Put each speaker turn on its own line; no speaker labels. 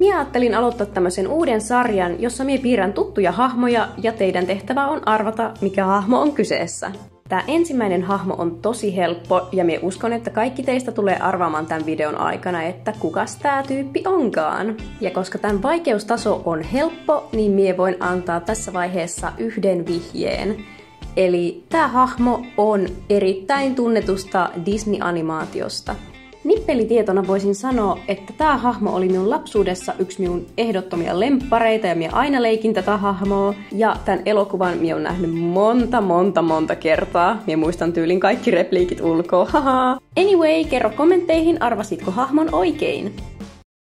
Minä ajattelin aloittaa tämmöisen uuden sarjan, jossa minä piirrän tuttuja hahmoja ja teidän tehtävä on arvata, mikä hahmo on kyseessä. Tämä ensimmäinen hahmo on tosi helppo ja minä uskon, että kaikki teistä tulee arvaamaan tämän videon aikana, että kukas tämä tyyppi onkaan. Ja koska tämän vaikeustaso on helppo, niin minä voin antaa tässä vaiheessa yhden vihjeen. Eli tämä hahmo on erittäin tunnetusta Disney-animaatiosta. Nippelitietona voisin sanoa, että tämä hahmo oli minun lapsuudessa yksi minun ehdottomia lemppareita ja minä aina leikin tätä hahmoa. Ja tämän elokuvan minä olen nähnyt monta kertaa. Minä muistan tyylin kaikki repliikit ulkoa. Anyway, kerro kommentteihin, arvasitko hahmon oikein?